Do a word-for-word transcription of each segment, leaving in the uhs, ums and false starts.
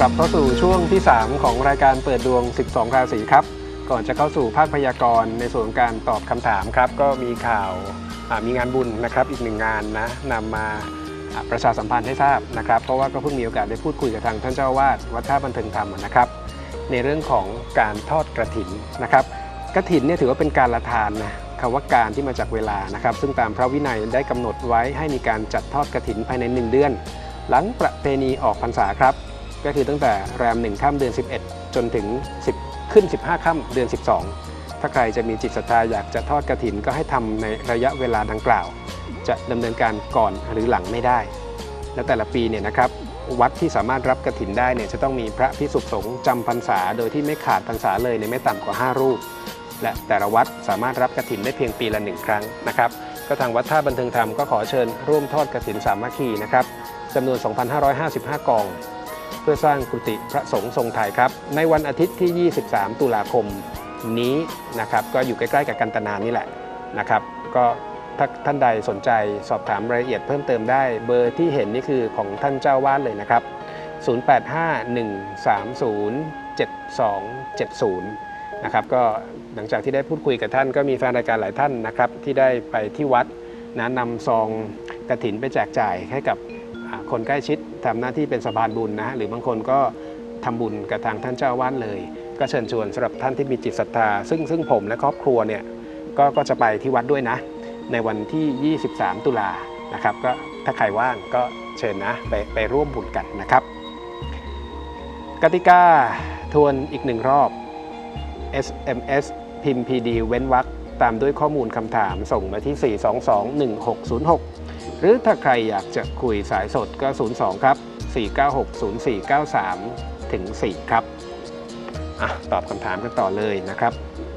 กลับเข้าสู่ช่วงที่สามของรายการเปิดดวงสิบสองราศีครับก่อนจะเข้าสู่ภาคพยากรณ์ในส่วนของการตอบคำถามครับก็มีข่าวมีงานบุญนะครับอีกหนึ่งงานนะนำมาประชาสัมพันธ์ให้ทราบนะครับเพราะว่าก็เพิ่งมีโอกาสได้พูดคุยกับทางท่านเจ้าวาดวัดท่าบันเทิงธรรมนะครับในเรื่องของการทอดกฐินนะครับกฐินเนี่ยถือว่าเป็นการละทานนะคำว่าการที่มาจากเวลานะครับซึ่งตามพระวินัยได้กำหนดไว้ให้มีการจัดทอดกฐินภายในหนึ่งเดือนหลังประเพณีออกพรรษาครับก็คือตั้งแต่แรมหนึ่งค่ำเดือนสิบเอ็ดจนถึงสิบขึ้นสิบห้าค่ำเดือนสิบสองถ้าใครจะมีจิตศรัทธาอยากจะทอดกฐินก็ให้ทำในระยะเวลาดังกล่าวจะดำเนินการก่อนหรือหลังไม่ได้และแต่ละปีเนี่ยนะครับวัดที่สามารถรับกฐินได้เนี่ยจะต้องมีพระภิกษุสงฆ์จำพรรษาโดยที่ไม่ขาดพรรษาเลยในไม่ต่ำกว่าห้ารูปและแต่ละวัดสามารถรับกฐินได้เพียงปีละหนึ่งครั้งนะครับก็ทางวัดท่าบันเทิงธรรมก็ขอเชิญร่วมทอดกฐินสามัคคีนะครับจำนวน สองพันห้าร้อยห้าสิบห้า กองเพื่อสร้างกุฏิพระสงฆ์ทรงไทยครับในวันอาทิตย์ที่ยี่สิบสามตุลาคมนี้นะครับก็อยู่ใกล้ๆกับกันตนานี่แหละนะครับก็ถ้าท่านใดสนใจสอบถามรายละเอียดเพิ่มเติมได้เบอร์ที่เห็นนี่คือของท่านเจ้าวาดเลยนะครับศูนย์ แปด ห้า หนึ่ง สาม ศูนย์ เจ็ด สอง เจ็ด ศูนย์นะครับก็หลังจากที่ได้พูดคุยกับท่านก็มีแฟนรายการหลายท่านนะครับที่ได้ไปที่วัดนะนำซองกฐินไปแจกจ่ายให้กับคนใกล้ชิดทำหน้าที่เป็นสะพานบุญนะหรือบางคนก็ทำบุญกับทางท่านเจ้าวาดเลยก็เชิญชวนสำหรับท่านที่มีจิตศรัทธาซึ่งซึ่งผมและครอบครัวเนี่ยก็ก็จะไปที่วัดด้วยนะในวันที่ยี่สิบสามตุลานะครับก็ถ้าใครว่างก็เชิญนะไปไปร่วมบุญกันนะครับกติกาทวนอีกหนึ่งรอบ เอส เอ็ม เอส พิมพ์ พี ดี เว้นวรรคตามด้วยข้อมูลคำถามส่งมาที่สี่ สอง สอง หนึ่ง หก ศูนย์ หกหรือถ้าใครอยากจะคุยสายสดก็ศูนย์ สอง ครับ สี่ เก้า หก ศูนย์ สี่ เก้า สาม ถึง สี่ ครับอ่ะตอบคำถามกันต่อเลยนะครับ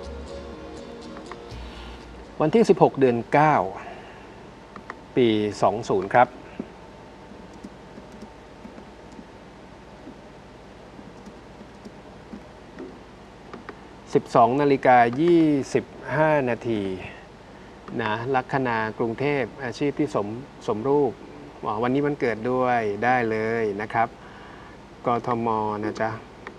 วันที่สิบหกเดือนเก้าปีสองสิบครับสิบสองนาฬิกายี่สิบห้านาทีนะลัคนากรุงเทพอาชีพที่สมสมรูปวันนี้มันเกิดด้วยได้เลยนะครับกทมนะจ๊ะ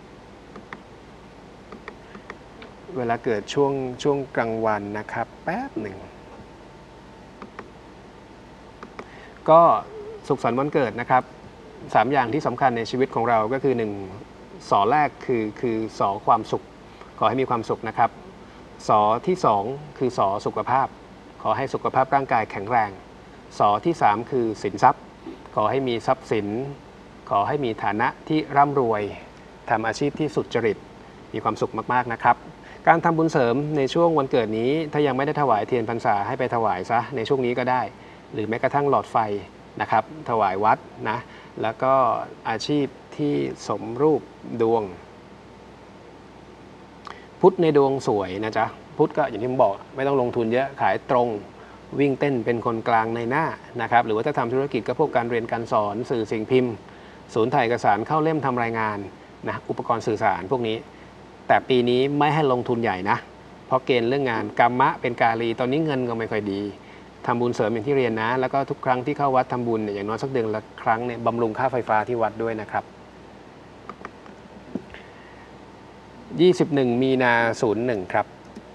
เวลาเกิดช่วงช่วงกลางวันนะครับแป๊บหนึ่งก็สุขสันต์วันเกิดนะครับสามอย่างที่สำคัญในชีวิตของเราก็คือหนึ่งสอแรกคือคือสอความสุขขอให้มีความสุขนะครับสอที่สองคือสอสุขภาพขอให้สุขภาพร่างกายแข็งแรงสอที่สามคือสินทรัพย์ขอให้มีทรัพย์สินขอให้มีฐานะที่ร่ำรวยทำอาชีพที่สุจริตมีความสุขมากๆนะครับการทำบุญเสริมในช่วงวันเกิดนี้ถ้ายังไม่ได้ถวายเทียนพรรษาให้ไปถวายซะในช่วงนี้ก็ได้หรือแม้กระทั่งหลอดไฟนะครับถวายวัดนะแล้วก็อาชีพที่สมรูปดวงพุธในดวงสวยนะจ๊ะพุธก็อย่างที่ผมบอกไม่ต้องลงทุนเยอะขายตรงวิ่งเต้นเป็นคนกลางในหน้านะครับหรือว่าถ้าทำธุรกิจก็พวกการเรียนการสอนสื่อสิ่งพิมพ์ศูนย์ถ่ายเอกสารเข้าเล่มทำรายงานนะอุปกรณ์สื่อสารพวกนี้แต่ปีนี้ไม่ให้ลงทุนใหญ่นะเพราะเกณฑ์เรื่องงานกรรมะเป็นกาลีตอนนี้เงินก็ไม่ค่อยดีทำบุญเสริมอย่างที่เรียนนะแล้วก็ทุกครั้งที่เข้าวัดทำบุญเนี่ยอย่างน้อยสักเดือนละครั้งเนี่ยบำรุงค่าไฟฟ้าที่วัดด้วยนะครับยี่สิบเอ็ดมีนาศูนย์หนึ่งครับ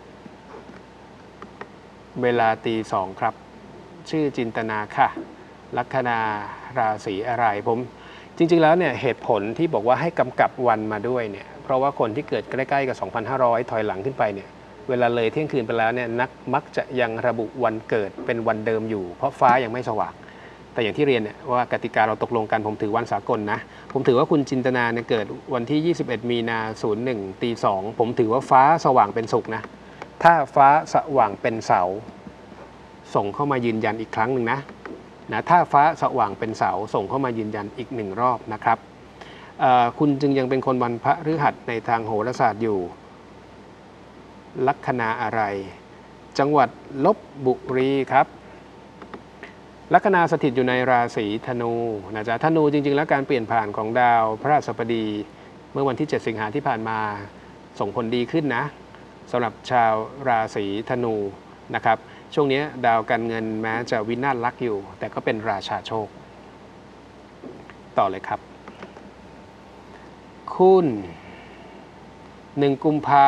เวลาตีสองครับชื่อจินตนาค่ะลัคนาราศีอะไรผมจริงๆแล้วเนี่ยเหตุผลที่บอกว่าให้กำกับวันมาด้วยเนี่ยเพราะว่าคนที่เกิดใกล้ๆกับ สองพันห้าร้อย ถอยหลังขึ้นไปเนี่ยเวลาเลยเที่ยงคืนไปแล้วเนี่ยนักมักจะยังระบุวันเกิดเป็นวันเดิมอยู่เพราะฟ้ายังไม่สว่างแต่อย่างที่เรียนเนี่ยว่ากติกาเราตกลงกันผมถือวันสากลนะผมถือว่าคุณจินตนาเนี่ยเกิดวันที่ยี่สิบเอ็ดมีนาศูนย์หนึ่งตีสองผมถือว่าฟ้าสว่างเป็นสุขนะถ้าฟ้าสว่างเป็นเสาร์ส่งเข้ามายืนยันอีกครั้งหนึ่งนะนะถ้าฟ้าสว่างเป็นเสาร์ส่งเข้ามายืนยันอีกหนึ่งรอบนะครับคุณจึงยังเป็นคนวันพฤหัสในทางโหราศาสตร์อยู่ลัคนาอะไรจังหวัดลพบุรีครับลัคนาสถิตอยู่ในราศีธนูนะจ๊ะธนูจริงๆแล้วการเปลี่ยนผ่านของดาวพระราชบดีเมื่อวันที่เจ็ดสิงหาที่ผ่านมาส่งผลดีขึ้นนะสำหรับชาวราศีธนูนะครับช่วงนี้ดาวการเงินแม้จะวินาศลักอยู่แต่ก็เป็นราชาโชคต่อเลยครับคุณหนึ่งกุมภา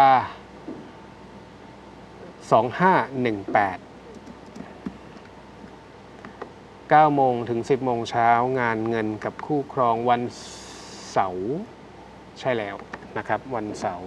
สองห้าหนึ่งแปดเก้าโมงถึงสิบโมงเช้างานเงินกับคู่ครองวันเสาร์ใช่แล้วนะครับวันเสาร์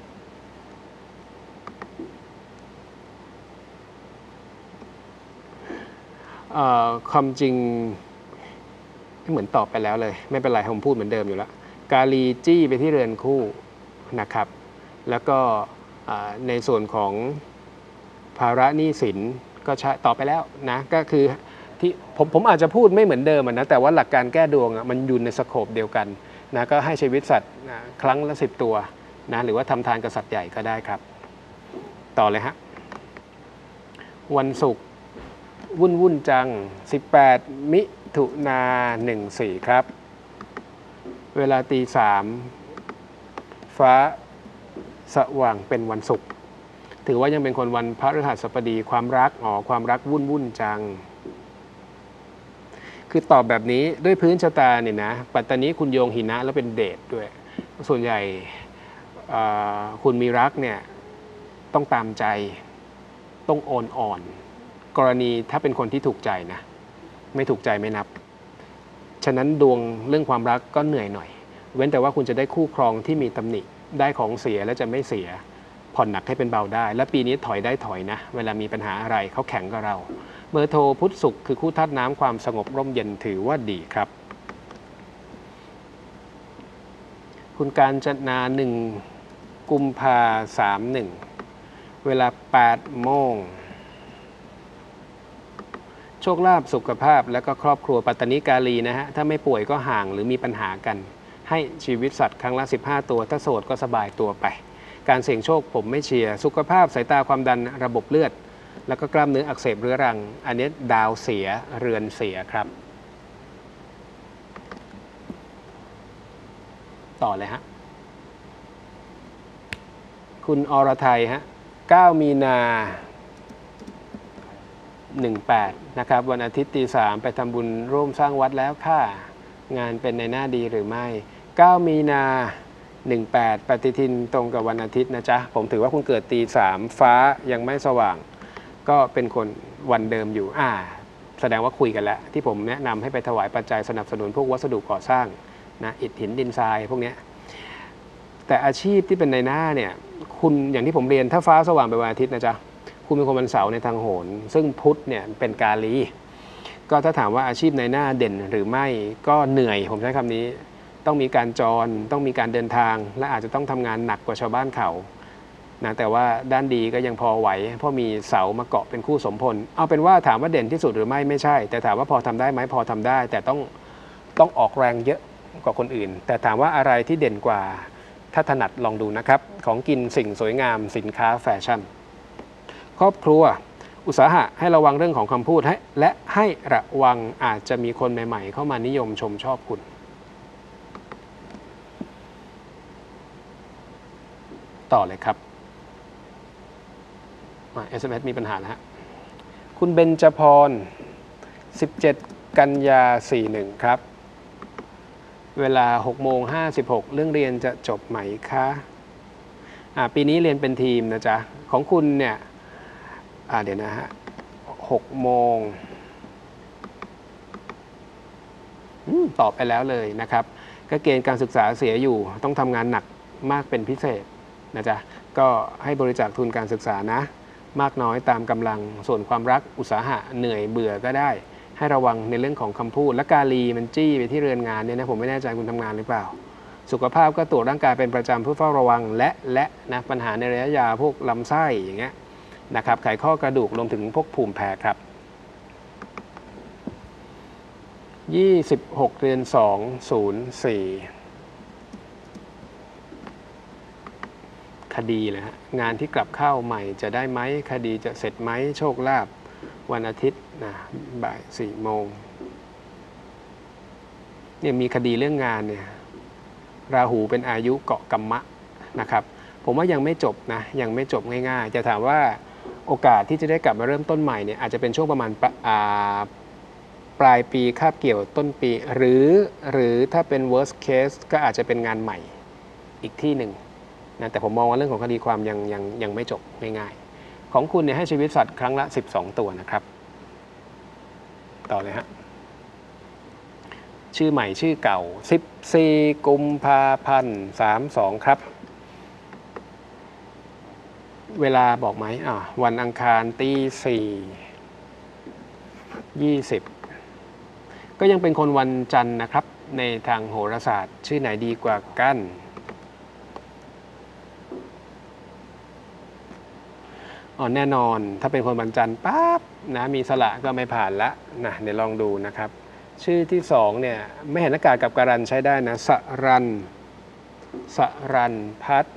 ความจริงเหมือนตอบไปแล้วเลยไม่เป็นไรผมพูดเหมือนเดิมอยู่แล้วกาลีจี้ไปที่เรือนคู่นะครับแล้วก็ในส่วนของภาระหนี้สินก็ใช้ตอบไปแล้วนะก็คือที่ผมผมอาจจะพูดไม่เหมือนเดิมนะแต่ว่าหลักการแก้ดวงมันอยู่ในสโคปเดียวกันนะก็ให้ชีวิตสัตว์ครั้งละสิบตัวนะหรือว่าทำทานกับสัตว์ใหญ่ก็ได้ครับต่อเลยฮะวันศุกร์วุ่นวุ่นจังสิบแปดมิถุนาหนึ่งสี่ครับเวลาตีสามฟ้าสว่างเป็นวันศุกร์ถือว่ายังเป็นคนวันพฤหัสบดีความรักอ๋อความรักวุ่นวุ่นจังคือตอบแบบนี้ด้วยพื้นชะตาเนี่ยนะปัตตานีคุณโยงหินะแล้วเป็นเดชด้วยส่วนใหญ่คุณมีรักเนี่ยต้องตามใจต้องโอนอ่อนกรณีถ้าเป็นคนที่ถูกใจนะไม่ถูกใจไม่นับฉะนั้นดวงเรื่องความรักก็เหนื่อยหน่อยเว้นแต่ว่าคุณจะได้คู่ครองที่มีตำหนิได้ของเสียและจะไม่เสียผ่อนหนักให้เป็นเบาได้และปีนี้ถอยได้ถอยนะเวลามีปัญหาอะไรเขาแข่งกับเราเบอร์โทรพุทธศุกร์คือคู่ธาตุน้ำความสงบร่มเย็นถือว่าดีครับคุณการจนาหนึ่งกุมภาสามหนึ่งเวลาแปดโมงโชคลาภสุขภาพและก็ครอบครัวปัตตานีกาลีนะฮะถ้าไม่ป่วยก็ห่างหรือมีปัญหากันให้ชีวิตสัตว์ครั้งละสิบห้าตัวถ้าโสดก็สบายตัวไปการเสี่ยงโชคผมไม่เชียร์สุขภาพสายตาความดันระบบเลือดแล้วก็กล้ามเนื้ออักเสบเรื้อรังอันนี้ดาวเสียเรือนเสียครับต่อเลยฮะคุณอรไทยฮะเก้ามีนาหนึ่งแปดนะครับวันอาทิตย์ตีสามไปทำบุญร่วมสร้างวัดแล้วค่ะงานเป็นในหน้าดีหรือไม่เก้ามีนาหนึ่งแปดปฏิทินตรงกับวันอาทิตย์นะจ๊ะผมถือว่าคุณเกิดตีสามฟ้ายังไม่สว่างก็เป็นคนวันเดิมอยู่อ่าแสดงว่าคุยกันแล้วที่ผมแนะนำให้ไปถวายปัจจัยสนับสนุนพวกวัสดุก่อสร้างนะอิฐหินดินทรายพวกนี้แต่อาชีพที่เป็นในหน้าเนี่ยคุณอย่างที่ผมเรียนถ้าฟ้าสว่างเป็นวันอาทิตย์นะจ๊ะคุณเป็นคนวันเสาร์ในทางโหรซึ่งพุธเนี่ยเป็นกาลีก็ถ้าถามว่าอาชีพในหน้าเด่นหรือไม่ก็เหนื่อยผมใช้คำนี้ต้องมีการจรต้องมีการเดินทางและอาจจะต้องทำงานหนักกว่าชาวบ้านเขานะแต่ว่าด้านดีก็ยังพอไหวเพราะมีเสามาเกาะเป็นคู่สมพลเอาเป็นว่าถามว่าเด่นที่สุดหรือไม่ไม่ใช่แต่ถามว่าพอทำได้ไหมพอทำได้แต่ต้องต้องออกแรงเยอะกว่าคนอื่นแต่ถามว่าอะไรที่เด่นกว่าถ้าถนัดลองดูนะครับของกินสิ่งสวยงามสินค้าแฟชั่นครอบครัวอุตสาหะให้ระวังเรื่องของคำพูดให้และให้ระวังอาจจะมีคนใหม่ๆเข้ามานิยมชมชอบคุณต่อเลยครับเอส เอ็ม เอส มีปัญหาแล้วฮะคุณเบญจพรสิบเจ็ดกันยาสี่สิบเอ็ดครับเวลาหกโมงห้าสิบหกเรื่องเรียนจะจบไหมคะอ่าปีนี้เรียนเป็นทีมนะจ๊ะของคุณเนี่ยอ่าเดี๋ยวนะฮะหกโมงตอบไปแล้วเลยนะครับก็เกณฑ์การศึกษาเสียอยู่ต้องทำงานหนักมากเป็นพิเศษนะจ๊ะก็ให้บริจาคทุนการศึกษานะมากน้อยตามกำลังส่วนความรักอุตสาหะเหนื่อยเบื่อก็ได้ให้ระวังในเรื่องของคำพูดและกาลีมันจี้ไปที่เรือนงานเนี่ยนะผมไม่แน่ใจคุณทำงานหรือเปล่าสุขภาพก็ตรวจร่างกายเป็นประจำเพื่อเฝ้าระวังและและนะปัญหาในระยะยาวพวกลำไส้อย่างเงี้ยนะครับไขข้อกระดูกรวมถึงพวกภูมิแพ้ครับยี่สิบหกเดือนสอง ศูนย์ สี่คดีเลยฮะงานที่กลับเข้าใหม่จะได้ไหมคดีจะเสร็จไหมโชคลาภวันอาทิตย์นะบ่ายสี่โมงเนี่ยมีคดีเรื่องงานเนี่ยราหูเป็นอายุเกาะกัมมะนะครับผมว่ายังไม่จบนะยังไม่จบง่ายๆจะถามว่าโอกาสที่จะได้กลับมาเริ่มต้นใหม่เนี่ยอาจจะเป็นช่วงประมาณปลายปีคาบเกี่ยวต้นปีหรือหรือถ้าเป็น worst case ก็อาจจะเป็นงานใหม่อีกที่หนึ่งนะแต่ผมมองว่าเรื่องของคดีความยังยังยังไม่จบง่ายๆของคุณเนี่ยให้ชีวิตสัตว์ครั้งละสิบสองตัวนะครับต่อเลยฮะชื่อใหม่ชื่อเก่าสิบสี่กุมภาพันธ์สามสองครับเวลาบอกไหมอ่าวันอังคารตีสี่ยี่สิบก็ยังเป็นคนวันจันทร์นะครับในทางโหราศาสตร์ชื่อไหนดีกว่ากันอ๋อแน่นอนถ้าเป็นคนวันจันทร์ปั๊บนะมีสระก็ไม่ผ่านละนะเดี๋ยวลองดูนะครับชื่อที่สองเนี่ยไม่เห็นอากาศกับการันใช้ได้นะสรันสรันพัฒน์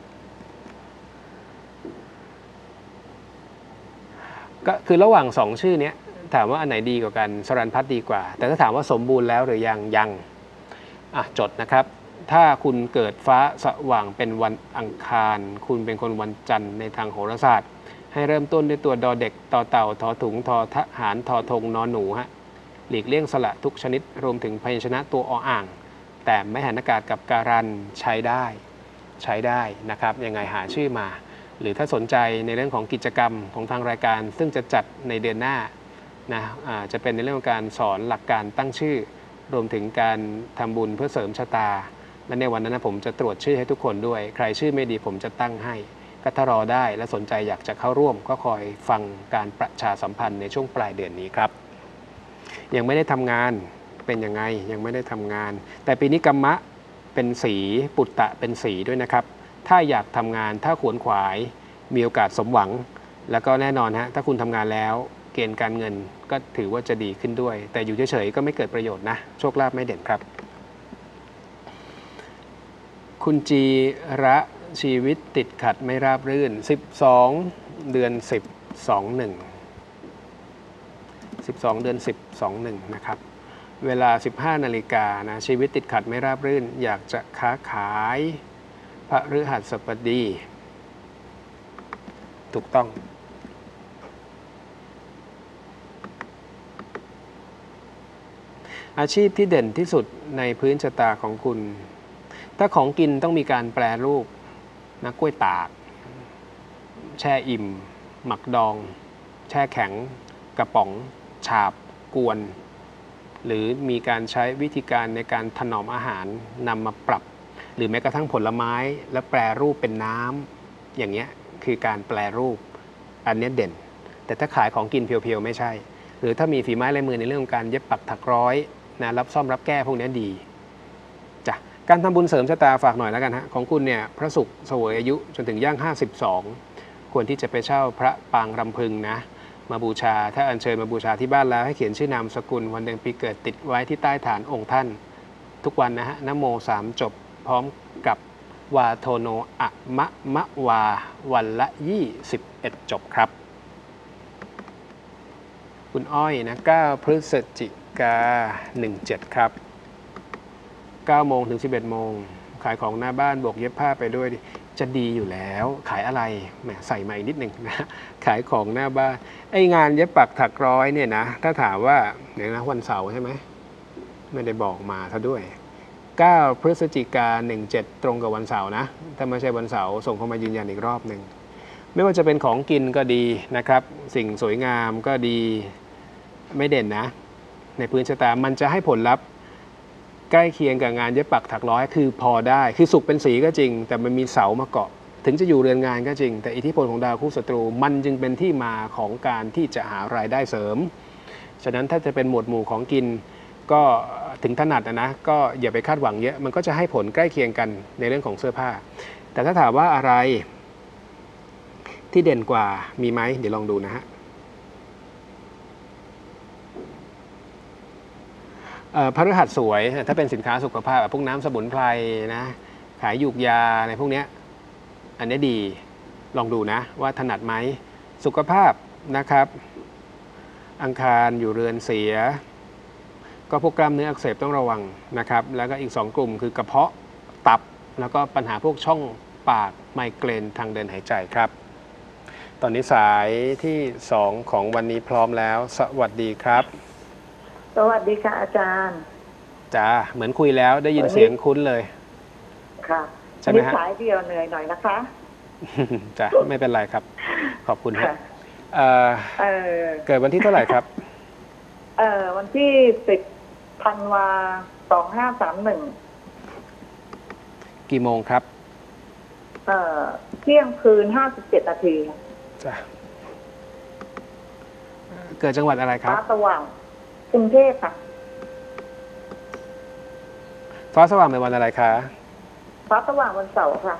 ก็คือระหว่างสองชื่อนี้ถามว่าอันไหนดีกว่ากันสรันพัฒน์ดีกว่าแต่ถ้าถามว่าสมบูรณ์แล้วหรือยังยังอ่ะจดนะครับถ้าคุณเกิดฟ้าสว่างเป็นวันอังคารคุณเป็นคนวันจันทร์ในทางโหราศาสตร์ให้เริ่มต้นด้วยตัวดอเด็กต่อเต่าทอถุงทอทหารทอธงนอนหนูฮะหลีกเลี่ยงสระทุกชนิดรวมถึงพยัญชนะตัวออ่างแต่ไม่หันอากาศกับการันใช้ได้ใช้ได้นะครับยังไงหาชื่อมาหรือถ้าสนใจในเรื่องของกิจกรรมของทางรายการซึ่งจะจัดในเดือนหน้านะจะเป็นในเรื่องของการสอนหลักการตั้งชื่อรวมถึงการทำบุญเพื่อเสริมชะตาและในวันนั้นนะผมจะตรวจชื่อให้ทุกคนด้วยใครชื่อไม่ดีผมจะตั้งให้ก็ถ้ารอได้และสนใจอยากจะเข้าร่วมก็คอยฟังการประชาสัมพันธ์ในช่วงปลายเดือนนี้ครับยังไม่ได้ทำงานเป็นยังไงยังไม่ได้ทำงานแต่ปีนี้กัมมะเป็นสีปุตตะเป็นสีด้วยนะครับถ้าอยากทำงานถ้าขวนขวายมีโอกาสสมหวังแล้วก็แน่นอนฮะถ้าคุณทำงานแล้วเกณฑ์การเงินก็ถือว่าจะดีขึ้นด้วยแต่อยู่เฉยๆก็ไม่เกิดประโยชน์นะโชคลาภไม่เด่นครับคุณจีระชีวิตติดขัดไม่ราบรื่นสิบสองเดือนสิบ สอง หนึ่ง สิบสองเดือนสิบ สอง หนึ่งนะครับเวลา สิบห้านาฬิกานะชีวิตติดขัดไม่ราบรื่นอยากจะค้าขายพฤหัสบดีถูกต้องอาชีพที่เด่นที่สุดในพื้นชะตาของคุณถ้าของกินต้องมีการแปรรูปนะกล้วยตากแช่อิ่มหมักดองแช่แข็งกระป๋องฉาบกวนหรือมีการใช้วิธีการในการถนอมอาหารนำมาปรับหรือแม้กระทั่งผลไม้และแปรรูปเป็นน้ำอย่างเงี้ยคือการแปรรูปอันนี้เด่นแต่ถ้าขายของกินเพียวๆไม่ใช่หรือถ้ามีฝีไม้ลายมือในเรื่องของการเย็บปักถักร้อยนะรับซ่อมรับแก้พวกนี้ดีจ้ะการทำบุญเสริมชะตาฝากหน่อยแล้วกันฮะของคุณเนี่ยพระศุกร์เสวยอายุจนถึงย่างห้าสิบสองควรที่จะไปเช่าพระปางรำพึงนะมาบูชาถ้าอัญเชิญมาบูชาที่บ้านแล้วให้เขียนชื่อนามสกุลวันเดือนปีเกิดติดไว้ที่ใต้ฐานองค์ท่านทุกวันนะฮะนะโมสามจบพร้อมกับวาโทโนอะมะมะวาวันละยี่สิบเอ็ดจบครับคุณอ้อยนะเก้าพฤศจิกาหนึ่งเจ็ดครับเก้าโมงถึงสิบเอ็ดโมงขายของหน้าบ้านบวกเย็บผ้าไปด้วยจะดีอยู่แล้วขายอะไรแหมใส่มาอีกนิดหนึ่งนะขายของหน้าบ้านไอ้งานเย็บปักถักร้อยเนี่ยนะถ้าถามว่าเดี๋ยวนะวันเสาร์ใช่ไหมไม่ได้บอกมาซะด้วยเก้าพฤศจิกาหนึ่งเจ็ดตรงกับวันเสาร์นะถ้าไม่ใช่วันเสาร์ส่งเข้ามายืนยันอีกรอบหนึ่งไม่ว่าจะเป็นของกินก็ดีนะครับสิ่งสวยงามก็ดีไม่เด่นนะในพื้นชะตามันจะให้ผลลัพธ์ใกล้เคียงกับงานเย็บปักถักร้อยคือพอได้คือสุกเป็นสีก็จริงแต่มันมีเสามาเกาะถึงจะอยู่เรือนงานก็จริงแต่อิทธิพลของดาวคู่ศัตรูมันจึงเป็นที่มาของการที่จะหารายได้เสริมฉะนั้นถ้าจะเป็นหมวดหมู่ของกินก็ถึงถนัดนะก็อย่าไปคาดหวังเยอะมันก็จะให้ผลใกล้เคียงกันในเรื่องของเสื้อผ้าแต่ถ้าถามว่าอะไรที่เด่นกว่ามีไหมเดี๋ยวลองดูนะฮะพฤหัสสวยถ้าเป็นสินค้าสุขภาพพวกน้ำสมุนไพรนะขายยูกยาอะไรพวกนี้อันนี้ดีลองดูนะว่าถนัดไหมสุขภาพนะครับอังคารอยู่เรือนเสียก็พวกกล้ามเนื้ออักเสบต้องระวังนะครับแล้วก็อีกสองกลุ่มคือกระเพาะตับแล้วก็ปัญหาพวกช่องปากไมเกรนทางเดินหายใจครับตอนนี้สายที่สองของวันนี้พร้อมแล้วสวัสดีครับสวัสดีค่ะอาจารย์จ้าเหมือนคุยแล้วได้ยินเสียงคุ้นเลยค่ะใช่ไหมฮะสายเดียวเหนื่อยหน่อยนะคะจ้ะไม่เป็นไรครับ ขอบคุณฮะค่ะเอ่อเออเกิดวันที่เท่าไหร่ครับเออวันที่สิบธันวาสองห้าสามหนึ่งกี่โมงครับเอ่อเที่ยงคืนห้าสิบเจ็ดนาทีจ้ะเกิดจังหวัดอะไรครับฟ้าสว่างกรุงเทพค่ะฟ้าสว่างเป็นวันอะไรคะฟ้าสว่างวันเสาร์ค่ะ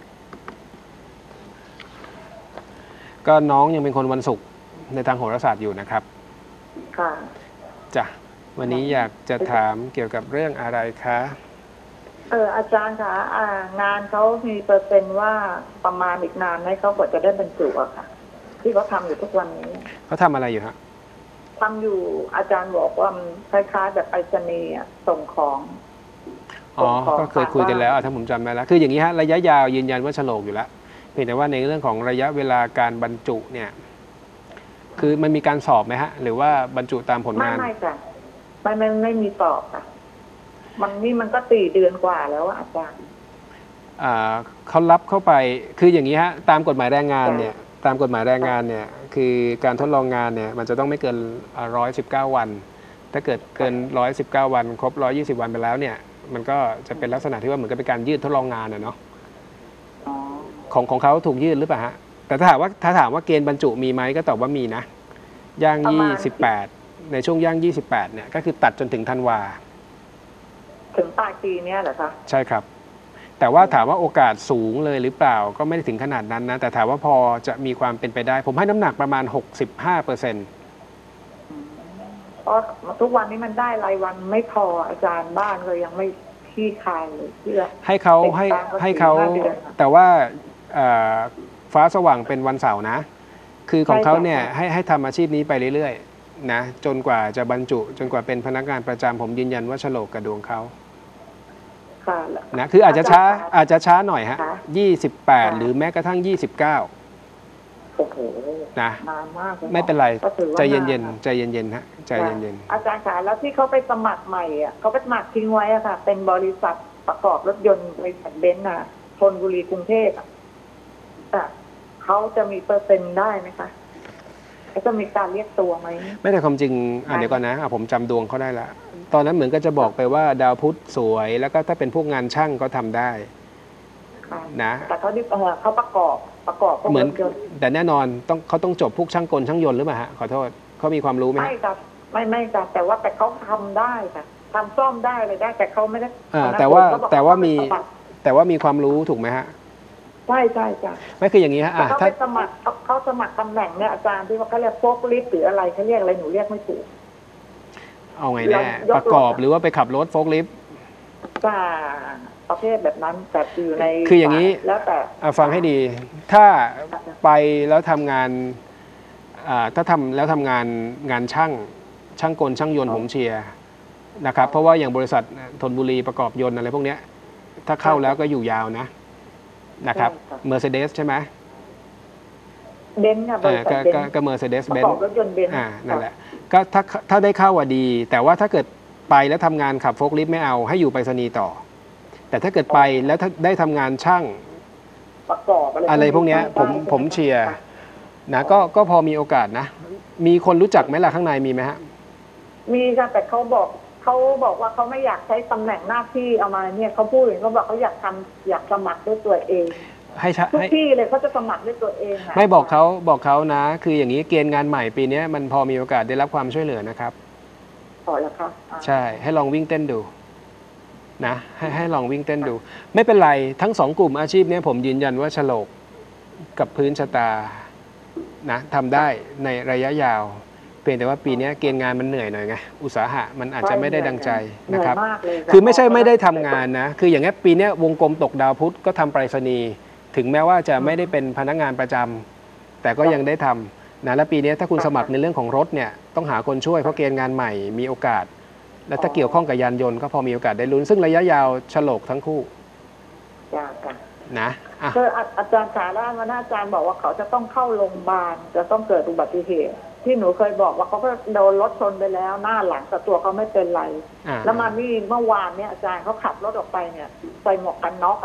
ก็น้องยังเป็นคนวันศุกร์ในทางโหราศาสตร์อยู่นะครับค่ะจ้ะวันนี้อยากจะถามเกี่ยวกับเรื่องอะไรคะเอออาจารย์คะอ่างานเขามีเปอร์เซ็นต์ว่าประมาณอีกนานไหมเขากว่าจะได้บรรจุอะค่ะ ที่เขาทำอยู่ทุกวันนี้เขาทำอะไรอยู่ฮะทำอยู่อาจารย์บอกว่ามันคล้ายๆแบบไปรษณีย์อะส่งของอ๋อ ก็เคยคุยกันแล้วอ่ะถ้าผมจำได้แล้ว คืออย่างนี้ฮะ ระยะยาวยืนยันว่าฉลกอยู่แล้ว เพียงแต่ว่าในเรื่องของระยะเวลาการบรรจุเนี่ย คือมันมีการสอบไหมฮะ หรือว่าบรรจุตามผลไม่งานไม่จ้ะไม่ไม่ไม่มีสอบค่ะ มันนี่มันก็สี่เดือนกว่าแล้วอะอาจารย์อ่าเขารับเข้าไป คืออย่างนี้ฮะ ตามกฎหมายแรงงานเนี่ย ตามกฎหมายแรงงานเนี่ย คือการทดลองงานเนี่ย มันจะต้องไม่เกินร้อยสิบเก้าวัน ถ้าเกิดเกินร้อยสิบเก้าวัน ครบร้อยยี่สิบวันไปแล้วเนี่ย มันก็จะเป็นลักษณะที่ว่าเหมือนกับเป็นการยืดทดลองงานนะเนาะอ๋อของของเขาถูกยืดหรือเปล่าฮะ แต่ถ้าถามว่าถ้าถามว่าเกณฑ์บรรจุมีไหมก็ตอบว่ามีนะ ย่างประมาณยี่สิบแปด ในช่วงย่างยี่สิบแปดเนี่ยก็คือตัดจนถึงธันวาถึงปลายปีเนี้ยเหรอคะใช่ครับ แต่ว่าถามว่าโอกาสสูงเลยหรือเปล่าก็ไม่ได้ถึงขนาดนั้นนะ แต่ถามว่าพอจะมีความเป็นไปได้ ผมให้น้ำหนักประมาณ หกสิบห้าเปอร์เซ็นต์เพราะทุกวันนี้มันได้รายวันไม่พออาจารย์บ้านก็ยังไม่ขี้คายเลยเพื่อให้เขาให้ให้เขาแต่ว่าเอ่อฟ้าสว่างเป็นวันเสาร์นะ คือของเขาเนี่ยให้ให้ทำอาชีพนี้ไปเรื่อยๆนะจนกว่าจะบรรจุจนกว่าเป็นพนักงานประจำผมยืนยันว่าโฉลกกับดวงเขาค่ะนะคืออาจจะช้าอาจจะช้าหน่อยฮะค่ะยี่สิบแปด หรือแม้กระทั่งยี่สิบเก้าโอ้โหนะนานมากลยไม่เป็นไรก็ถือว่าใจเย็นาๆใจเย็นๆฮะใจเย็นอาจารย์คะแล้วที่เขาไปสมัครใหม่อ่ะเขาไปสมัครทิ้งไว้อะค่ะ เป็นบริษัทประกอบรถยนต์บริษัทเบนซ์น่ะธนบุรีกรุงเทพอ่ะอ่ะเขาจะมีเปอร์เซ็นต์ได้ไหมคะแล้วจะมีการเรียกตัวไหมๆไม่แต่ความจริงอ่ะเดี๋ยวก่อนนะอ่ะผมจำดวงเขาได้ละตอนนั้นเหมือนก็จะบอกไปว่าดาวพุธสวย แล้วก็ถ้าเป็นพวกงานช่างก็ทำได้ค่ะนะแต่เขาที่เอ่อเขาประกอบประกอบพวกเหมือนรถยนต์แต่แน่นอนต้องเขาต้องจบพวกช่างกลช่างยนต์หรือเปล่าฮะขอโทษเขามีความรู้ไหมไม่ฮะครับไม่ไม่ครับแต่ว่าแต่เขาทำได้ค่ะทำซ่อมได้เลยได้ แต่เขาไม่ได้อ่าคณะแต่ว่าเขบอกแต่ว่ามีเขไปสครแต่ว่ามีความรู้ถูกไหมฮะใช่ใช่ใช่ไม่คืออย่างนี้ฮะแต่อ่ะเขาถ้าไปสมัครเขาเขาสมัครตำแหน่งเนี่ยอาจารย์ที่ว่าเขาเรียกโฟกลิฟต์หรืออะไรเขาเรียกอะไรหนูเรียกไม่ถูกเอาไงแน่ยกรถประกอบหรือว่าไปขับรถโฟล์คลิฟต์ก็ประเภทแบบนั้นแต่อยู่ในคืออย่างนี้แล้วแต่อ่ะฟังให้ดี ถ้าไปแล้วทำงานอ่าถ้าทำแล้วทำงานงานช่างช่างกลช่างยนต์ผมเชียร์นะครับเพราะว่าอย่างบริษัทธนบุรีประกอบยนต์อะไรพวกเนี้ยถ้าเข้าแล้วก็อยู่ยาวนะนะครับ Mercedes ใช่ไหมเบนซ์ค่ะบอ่าริษัทก็เบนก็ซ์ก็ Mercedes ประ Benz กอบรถยนต์เบนซ์อ่านั่นแหละก็ถ้าถ้าได้เข้าอ่ะดี แต่ว่าถ้าเกิดไปแล้วทำงานขับโฟล์คลิฟต์ไม่เอาให้อยู่ไปรษณีย์ต่อ แต่ถ้าเกิดไปแล้วถ้าได้ทำงานช่างประกอบอะไรอะไรพวกเนี้ยผมผมเชียร์นะก็ก็พอมีโอกาสนะ มีคนรู้จักไหมล่ะข้างในมีไหมฮะมีค่ะแต่เขาบอกเขาบอกว่าเขาไม่อยากใช้ตำแหน่งหน้าที่เอามาเนี่ยเขาพูดอย่างเขาบอกเขาอยากทำอยากสมัครด้วยตัวเองให้ชะทุกให้ที่เลยเขาจะสมัครด้วยตัวเองะไม่บอกเขาบอกเขานะ คืออย่างนี้เกณฑ์งานใหม่ปีนี้มันพอมีโอกาสได้รับความช่วยเหลือนะครับพอแล้วค่ะอ่าใช่ให้ลองวิ่งเต้นดูนะให้ให้ลองวิ่งเต้นดู ไม่เป็นไรทั้งสองกลุ่มอาชีพเนี้ยผมยืนยันว่าฉลกกับพื้นชะตานะทำได้ในระยะยาวเพียงแต่ว่าปีนี้เกณฑ์งานมันเหนื่อยหน่อยไงอุตสาหะมันอาจจะไม่ได้ดังใจนะครับเหอยมากเลยะคือไม่ใช่ไม่ได้ทำงานนะ คืออย่างเงี้ยปีเนี้ยวงกลมตกดาวพุธก็ทำไปรษณีย์ถึงแม้ว่าจะไม่ได้เป็นพนักงานประจำแต่ก็ยังได้ทำนะและปีนี้ถ้าคุณสมัครในเรื่องของรถเนี่ยต้องหาคนช่วยเพราะเกณฑ์งานใหม่มีโอกาส และถ้าเกี่ยวข้องกับยานยนต์ก็พอมีโอกาสได้ลุ้นซึ่งระยะยาวฉลกทั้งคู่จ้าค่ะนะอ่ะคืออาอาจารย์ขาล่าวันอาจารย์บอกว่าเขาจะต้องเข้าโรงพยาบาลจะต้องเกิดอุบัติเหตุที่หนูเคยบอกว่าเขาก็โดนรถชนไปแล้วหน้าหลังแต่ตัวเขาไม่เป็นไรอ่าแล้วมานี่เมื่อวานเนี่ยอาจารย์เขาขับรถออกไปเนี่ยใส่หมวกกันน็อกอะค่ะ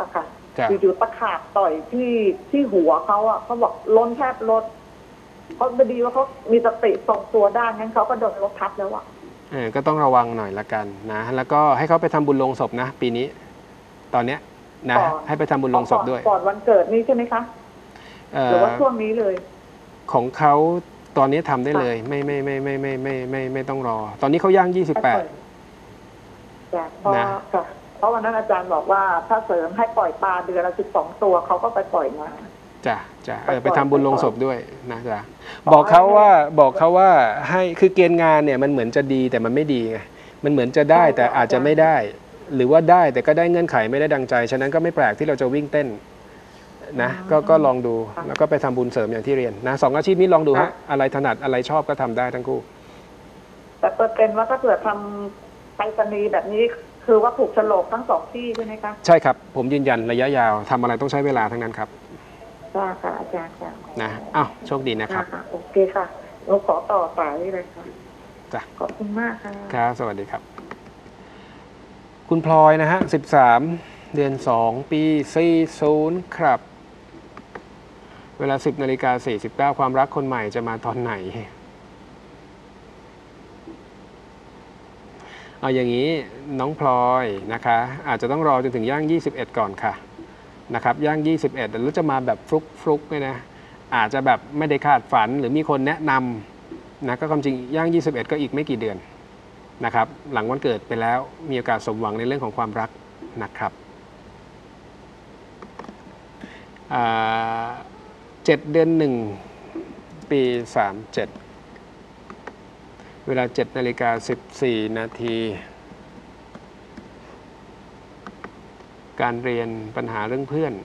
จ้ะอยู่ๆตะขาบต่อยที่ที่หัวเขาอ่ะเขาบอกล้นแทบรถเขาพอดีว่าเขามีสติทรงตัวได้งั้นเขาก็โดนรถทับแล้วอ่ะเออก็ต้องระวังหน่อยละกันนะ แล้วก็ให้เขาไปทำบุญลงศพนะ ปีนี้ ตอนเนี้ยนะก่อนให้ไปทำบุญลงศพด้วยก่อนวันเกิดนี้ใช่ไหมคะเอ่หรืออว่าช่วงนี้เลยของเขาตอนนี้ทำได้เลย ไม่ไม่ไม่ไม่ไม่ไม่ไม่ไม่ไม่ต้องรอ ตอนนี้เขาย่างยี่สิบแปดจ้ะเพราะนะค่ะเพราะวันนั้นอาจารย์บอกว่าถ้าเสริมให้ปล่อยปลาเดือนละสิบสองตัวเขาก็ไปปล่อยมาจ้ะจ้ะเออไปไปก่อนทำบุญลงไปก่อนศพด้วยนะจ๊ะขอบอกเขาให้ว่าบอกเขาว่าให้คือเกณฑ์งานเนี่ยมันเหมือนจะดีแต่มันไม่ดีไงมันเหมือนจะได้ใช่ค่ะแต่อาจจะอาจารย์ไม่ได้ หรือว่าได้แต่ก็ได้เงื่อนไขไม่ได้ดังใจ ฉะนั้นก็ไม่แปลกที่เราจะวิ่งเต้นนะก็ก็ลองดูแล้วก็ไปทำบุญเสริมอย่างที่เรียนนะสองอาชีพนี้ลองดูฮะอะไรถนัดอะไรชอบก็ทำได้ทั้งคู่แต่เปอร์เซ็นต์ว่าถ้าเกิดทำไปรษณีย์แบบนี้คือว่าถูกโฉลกทั้งสองที่ใช่ไหมคะใช่ครับผมยืนยันระยะยาวทำอะไรต้องใช้เวลาทั้งนั้นครับค่ะค่ะอาจารย์ค่ะนะอ้าวโชคดีนะครับค่ะโอเคค่ะเราขอต่อสายเลยค่ะจ้ะขอบคุณมากค่ะครับสวัสดีครับ คุณพลอยนะฮะสิบสามเดือนสองปีสี่สิบครับ เวลาสิบนาฬิกาสี่สิบเก้าความรักคนใหม่จะมาตอนไหน เอาอย่างนี้น้องพลอยนะคะ อาจจะต้องรอจนถึงย่างยี่สิบเอ็ดก่อนค่ะนะครับย่างยี่สิบเอ็ดแล้วจะมาแบบฟลุกฟลุกเนี่ยนะอาจจะแบบไม่ได้คาดฝันหรือมีคนแนะนำนะก็ความจริงย่างยี่สิบเอ็ดก็อีกไม่กี่เดือนนะครับหลังวันเกิดไปแล้วมีโอกาสสมหวังในเรื่องของความรักนะครับเจ็ดเดือนหนึ่งปีสามเจ็ดเวลาเจ็ดนาฬิกาสิบสี่นาทีการเรียนปัญหาเรื่องเพื่อน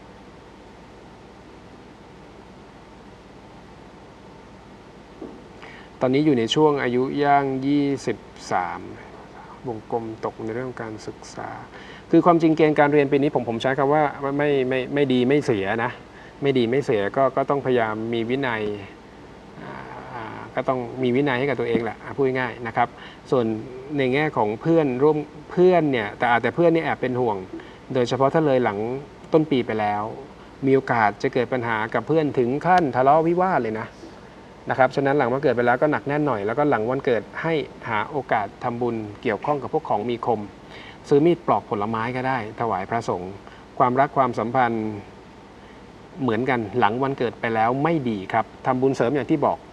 ตอนนี้อยู่ในช่วงอายุย่างยี่สิบสามวงกลมตกในเรื่องการศึกษาคือความจริงเกณฑ์การเรียนปีนี้ผมผมใช้คำว่าไม่ไม่ไม่ดีไม่เสียนะไม่ดีไม่เสียก็ก็ต้องพยายามมีวินัยก็ต้องมีวินัยให้กับตัวเองแหละพูดง่ายๆนะครับส่วนในแง่ของเพื่อนร่วมเพื่อนเนี่ยแต่อาจแต่เพื่อนนี่แอบเป็นห่วงโดยเฉพาะถ้าเลยหลังต้นปีไปแล้วมีโอกาสจะเกิดปัญหากับเพื่อนถึงขั้นทะเลาะวิวาทเลยนะนะครับฉะนั้นหลังวันเกิดไปแล้วก็หนักแน่นหน่อยแล้วก็หลังวันเกิดให้หาโอกาสทำบุญเกี่ยวข้องกับพวกของมีคมซื้อมีดปลอกผลไม้ก็ได้ถวายพระสงฆ์ความรักความสัมพันธ์เหมือนกันหลังวันเกิดไปแล้วไม่ดีครับทำบุญเสริมอย่างที่บอก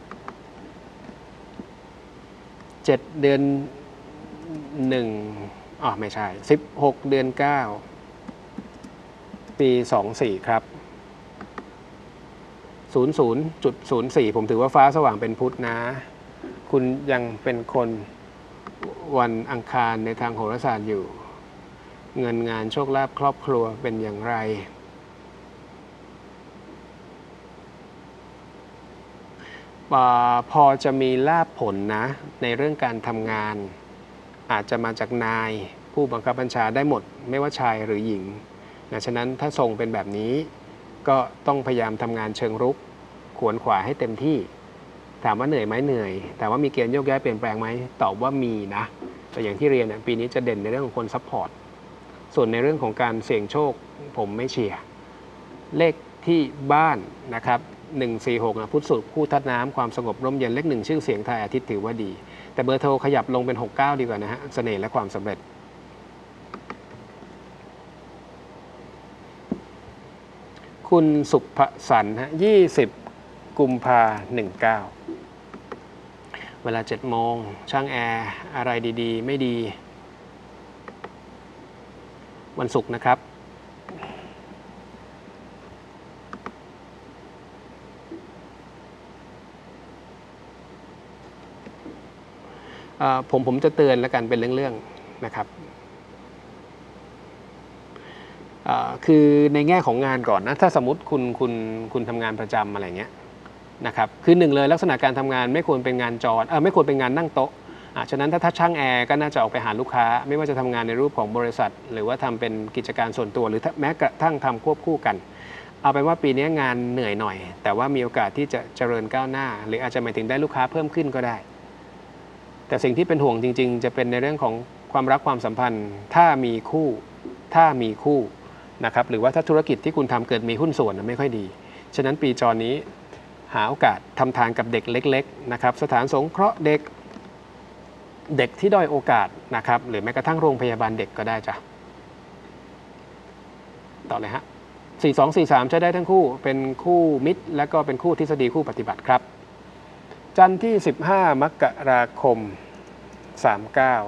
เจ็ดเดือนหนึ่งอ๋อไม่ใช่สิบหกเดือนเก้าปีสองสี่ครับศูนย์ ศูนย์จุดศูนย์สี่ผมถือว่าฟ้าสว่างเป็นพุธนะ คุณยังเป็นคนวันอังคารในทางโหราศาสตร์อยู่ เงินงานโชคลาภครอบครัวเป็นอย่างไรพอจะมีลาภผลนะในเรื่องการทำงานอาจจะมาจากนายผู้บังคับบัญชาได้หมดไม่ว่าชายหรือหญิงนะฉะนั้นถ้าทรงเป็นแบบนี้ก็ต้องพยายามทำงานเชิงรุกขวนขวายให้เต็มที่ถามว่าเหนื่อยไหมเหนื่อยแต่ว่ามีเกณฑ์โยกย้ายเปลี่ยนแปลงไหมตอบว่ามีนะแต่อย่างที่เรียนปีนี้จะเด่นในเรื่องของคนซัพพอร์ตส่วนในเรื่องของการเสี่ยงโชคผมไม่เชียร์เลขที่บ้านนะครับหนึ่ง สี่ หกนะพุทธสุขคู่ทัดน้ำความสงบร่มเย็นเลขหนึ่งชื่อเสียงไทยอาทิตย์ถือว่าดีแต่เบอร์โทรขยับลงเป็นหกเก้าดีกว่านะฮะเสน่ห์และความสำเร็จคุณสุภสันต์ฮะยี่สิบกุมภาหนึ่งเก้าเวลาเจ็ดโมงช่างแอร์อะไรดีๆไม่ดีวันศุกร์นะครับผมผมจะเตือนแล้วกันเป็นเรื่องๆนะครับคือในแง่ของงานก่อนนะถ้าสมมติคุณคุณคุณทำงานประจำอะไรเงี้ยนะครับคือหนึ่งเลยลักษณะการทำงานไม่ควรเป็นงานจอเออไม่ควรเป็นงานนั่งโต๊ะอ่ะฉะนั้นถ้าถ้าช่างแอร์ก็น่าจะออกไปหาลูกค้าไม่ว่าจะทำงานในรูปของบริษัทหรือว่าทำเป็นกิจการส่วนตัวหรือแม้กระทั่งทำควบคู่กันเอาเป็นว่าปีนี้งานเหนื่อยหน่อยแต่ว่ามีโอกาสที่จะเจริญก้าวหน้าหรืออาจจะหมายถึงได้ลูกค้าเพิ่มขึ้นก็ได้แต่สิ่งที่เป็นห่วงจริงๆจะเป็นในเรื่องของความรักความสัมพันธ์ถ้ามีคู่ถ้ามีคู่นะครับหรือว่าถ้าธุรกิจที่คุณทำเกิดมีหุ้นส่วนไม่ค่อยดีฉะนั้นปีจรนี้หาโอกาสทำทานกับเด็กเล็กๆนะครับสถานสงเคราะห์เด็กเด็กที่ด้อยโอกาสนะครับหรือแม้กระทั่งโรงพยาบาลเด็กก็ได้จ้ะต่อเลยฮะสี่ สอง สี่ สามใช้ได้ทั้งคู่เป็นคู่มิตรและก็เป็นคู่ทฤษฎีคู่ปฏิบัติครับจันทร์ที่สิบห้ามกราคมสามเก้า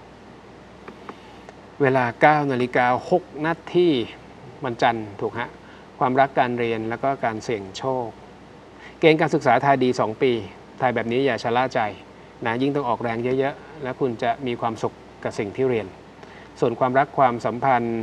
เวลาเก้านาฬิกาหกนาทีวันจันทร์ถูกฮะความรักการเรียนแล้วก็การเสี่ยงโชคเกณฑ์การศึกษาทายดีสองปีทายแบบนี้อย่าชะล่าใจนะยิ่งต้องออกแรงเยอะๆแล้วคุณจะมีความสุขกับสิ่งที่เรียนส่วนความรักความสัมพันธ์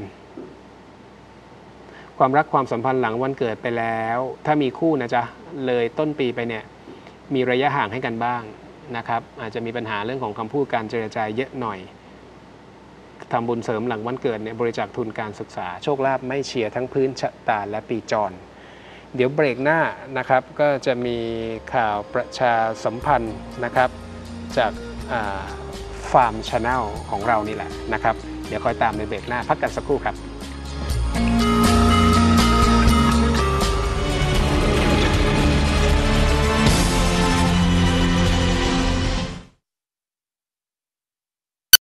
ความรักความสัมพันธ์หลังวันเกิดไปแล้วถ้ามีคู่นะจ๊ะเลยต้นปีไปเนี่ยมีระยะห่างให้กันบ้างนะครับอาจจะมีปัญหาเรื่องของคำพูดการเจรจาเยอะหน่อยทำบุญเสริมหลังวันเกิดเนี่ยบริจาคทุนการศึกษาโชคลาภไม่เชียร์ทั้งพื้นชะตาและปีจรเดี๋ยวเบรกหน้านะครับก็จะมีข่าวประชาสัมพันธ์นะครับจากฟาร์มชาแนลของเรานี่แหละนะครับเดี๋ยวคอยตามในเบรกหน้าพักกันสักครู่ครับ